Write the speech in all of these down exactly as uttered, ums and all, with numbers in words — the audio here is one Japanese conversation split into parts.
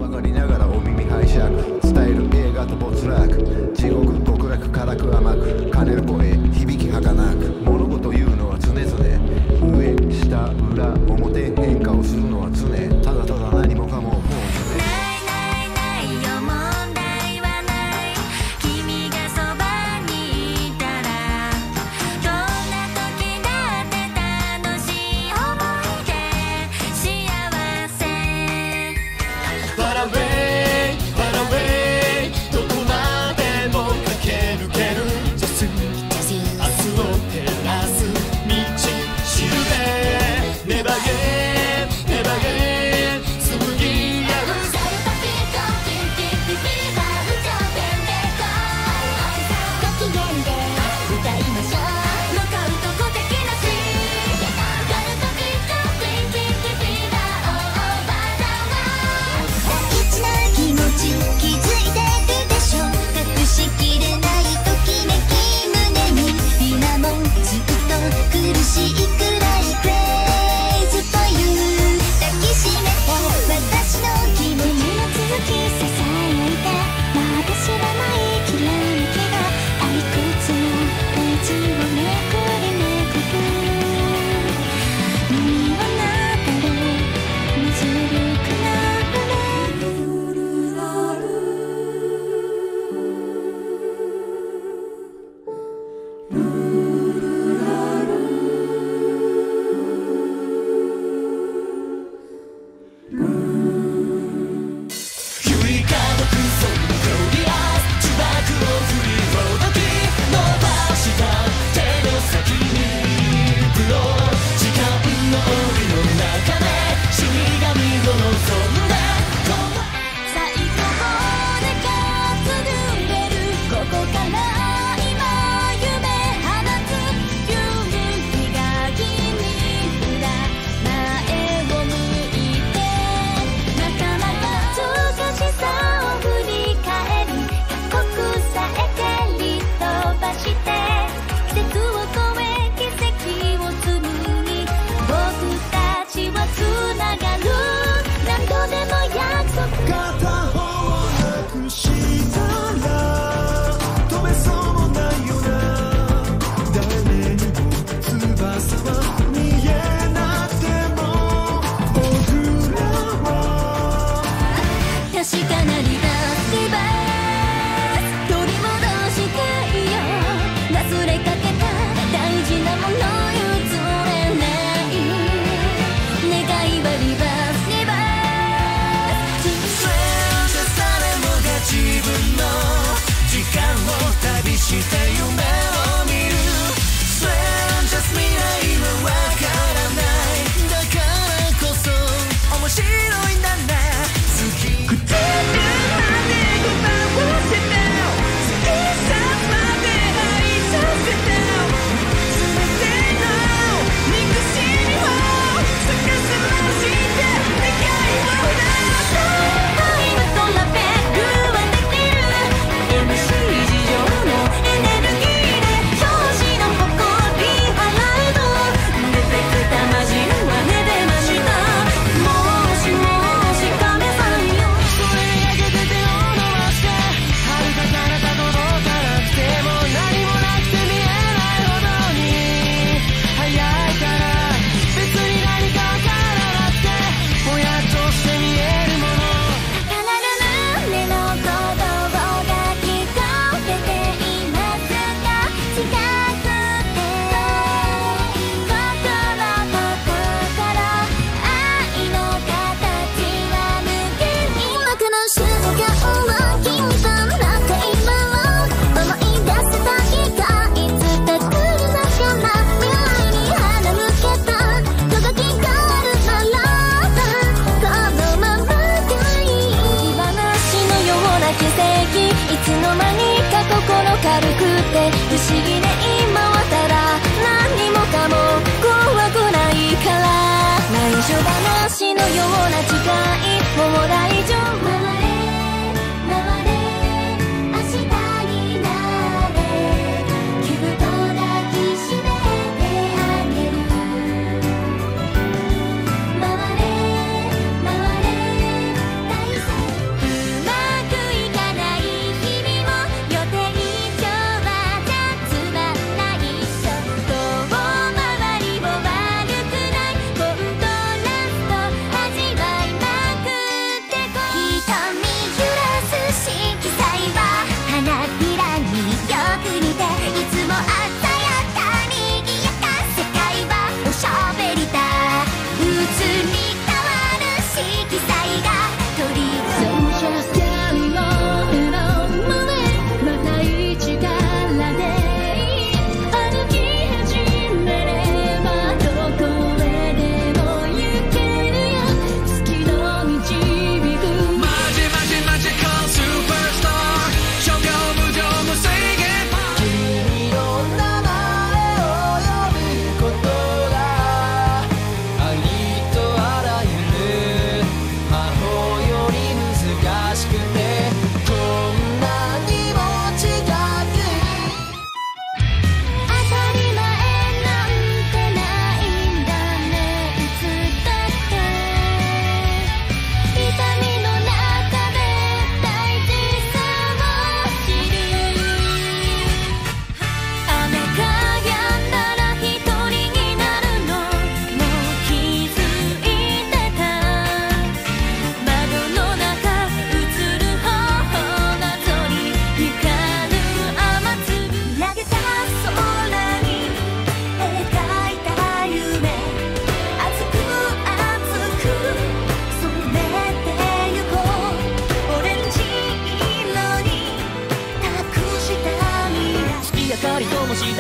ばかりながらお耳拝借伝える映画と没落地獄極楽辛く甘く兼ねる声響き儚く物事言うのは常々上下裏表変化をするのは常ただただ何もかももう常ないないないよ問題はない君がそばにいたらどんな時だって楽しい思い出幸せ Far away Far away どこまでも駆け抜ける明日を照らす道しるべネバゲーネバゲー紡ぎ合うサルトピーコピンピンピピバウジョベンベコご機嫌で歌いましょうノカウト小敵なしサルトピーコピンピンピピバオーバーダウン大事な気持ち気づいてるでしょ隠しきれないときめき胸に今もずっと苦しいくらいクレイズという抱きしめた私の気持ちの続き支えてまだ知らないきらめきが退屈なページをめくりめくる海は中で水ゆく流れルルラルゆりかの空想にコーディアス呪縛を振りほどき伸ばした手の先に行くよ時間の檻の中で死神の望んで最後まで担ぐれるここから今夢放つ夕日が君裏前を向いて仲間が少しさを振り返る過酷さえ蹴り飛ばして季節を越え奇跡を紡ぎ僕たちはつながる何度でも約束片方をなくしたら飛べそうもないよな誰にも翼は見えなくても僕らは確かなリバースリバース取り戻していよう忘れかけた大事なもの譲れない願いはリバースリバーススレンジャ誰もが自分の時間を旅して夢を見るスレンジャ未来はわからないだからこそ面白いんだな好きくて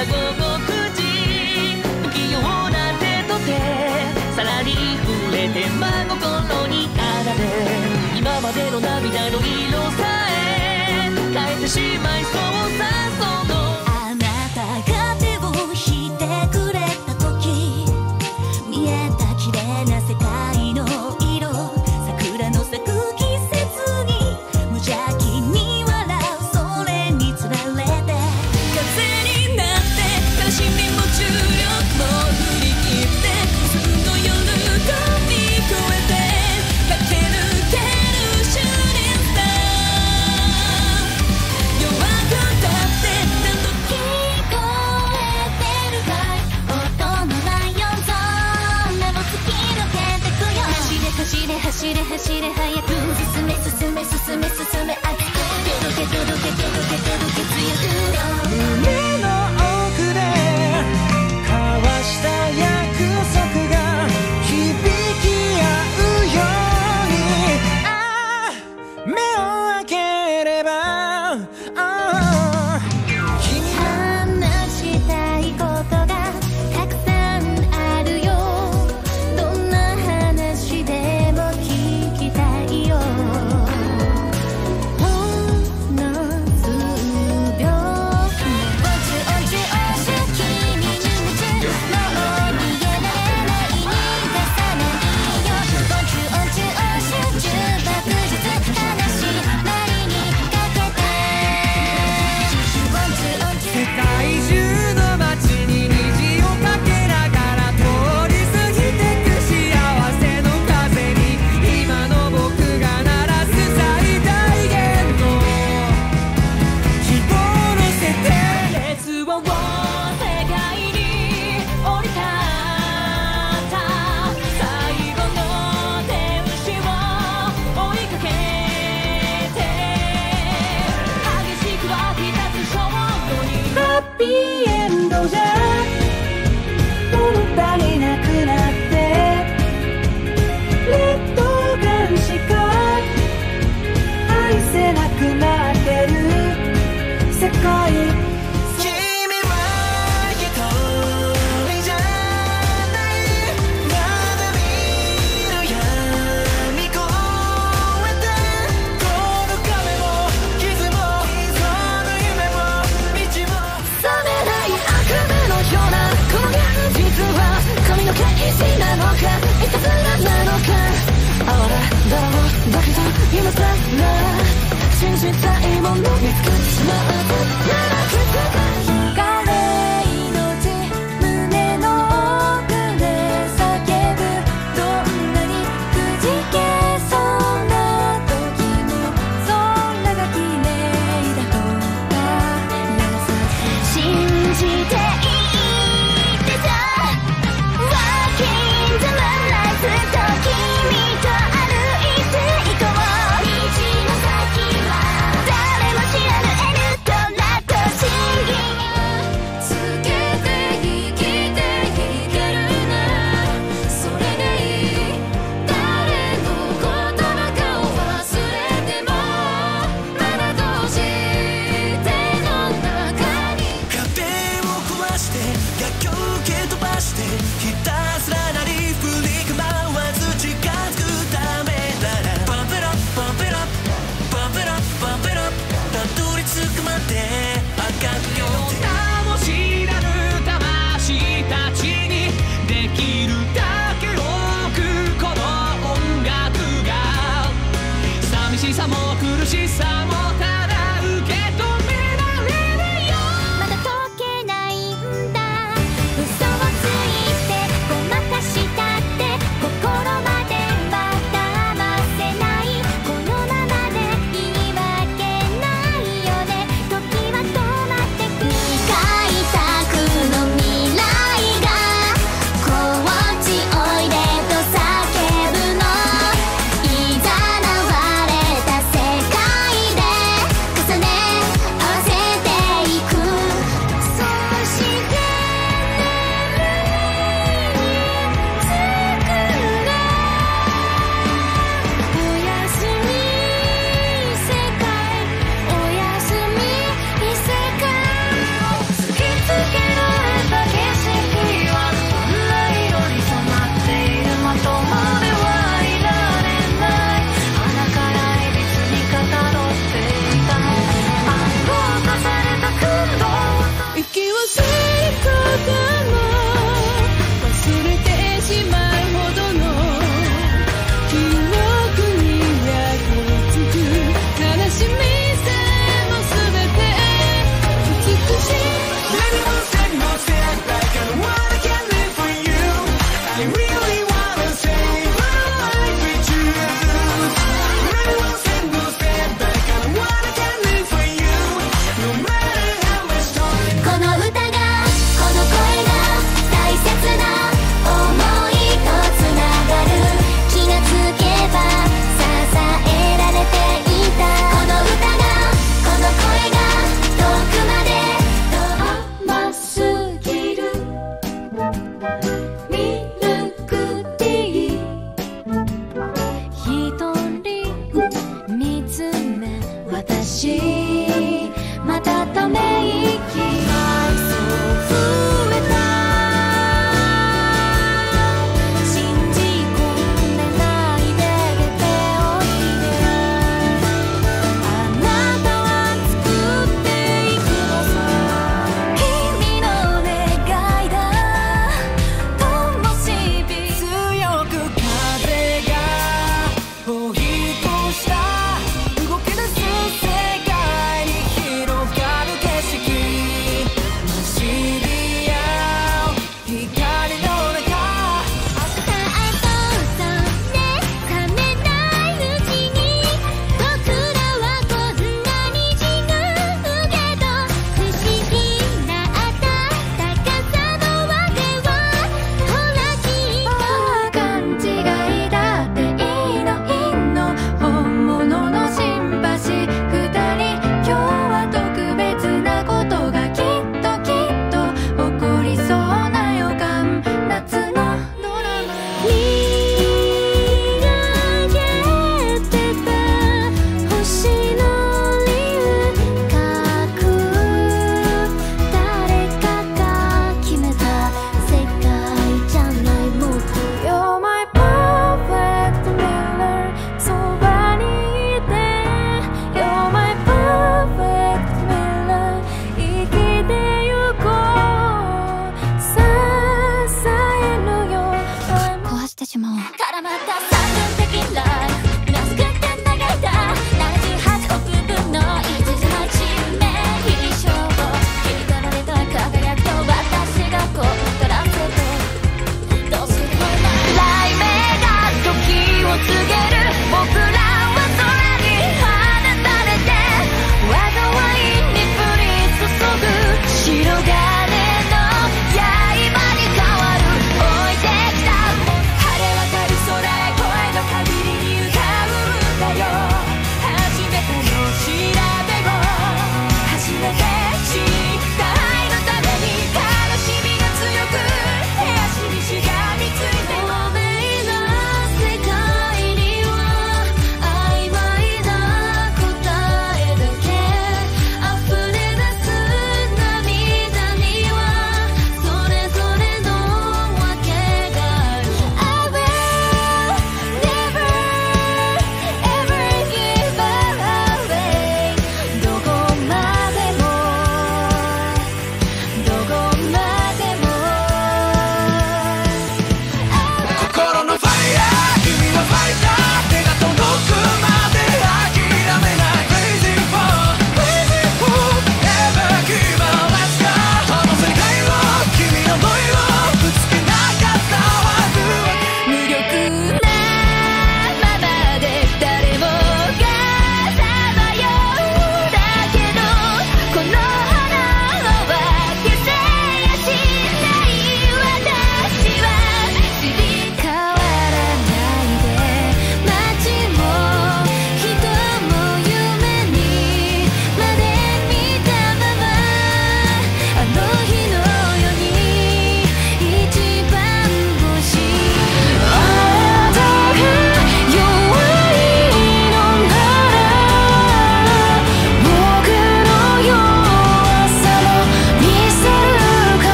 た午後くじ不器用な手と手さらに触れて真心にあられ今までの涙の色さえ変えてしまいそうさそのあなたが手を引いてくれた時見えた綺麗な世界の色桜の咲く季節に無邪気に笑うそれにつられて風になって悲しみも重力も振り切って普通の夜飛び越えて駆け抜けるシューリンスター弱くたって何度聞こえてるかい音のライオンゾーン目も突き抜けてくよ走れ走れ走れ走れ早く進め進め進め進め熱く届け届け届け届け強く胸の奥で交わした約束が響き合うようにああ目を開ければああ君話したいことがたくさんあるよどんな話でも聞きたいよほんの数秒おちおちおし君に夢中もう逃げられない逃がさないよおちおちおし十爆術話なりにかけておちおち世界中の街に虹をかけながら通り過ぎてく幸せの風に今の僕が鳴らす最大限の希望を乗せて熱を世界に降り立った最後の手牛を追いかけて激しく湧き立つ衝動にハッピーエンドじゃ物足りなくなって劣等感しか愛せなくなってる世界君は一人じゃないまだ見ぬ闇越えてこの壁も傷もその夢も道も冷めない悪夢のようなこの現実は髪の毛石なのかいたずらなのかあらだろうだけど今さら信じたいもの見つけてしまった光命胸の奥で叫ぶどんなにくじけそうな時も空が綺麗だとか信じていいってさ Walking the moonlight と君と歩いていこう道の先は誰も知らぬエルトラと真偽つけて生きていけるなそれでいい誰の言葉かを忘れてもまだ閉じ手の中に壁を壊して楽曲蹴飛ばしてひたすらなり振り構わず近づくためならパンプラパンプラパンプラパンプラたどり着くまであかんよって名も知らぬ魂たちにできるだけ多くこの音楽が寂しさも苦しさも